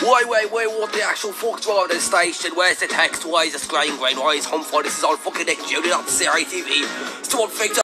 Wait, what the actual fuck's wrong with this station? Where's the text? Why is the screen green? Why is home for? This is all fucking Nick Jr., not CRTV. It's too unfixed.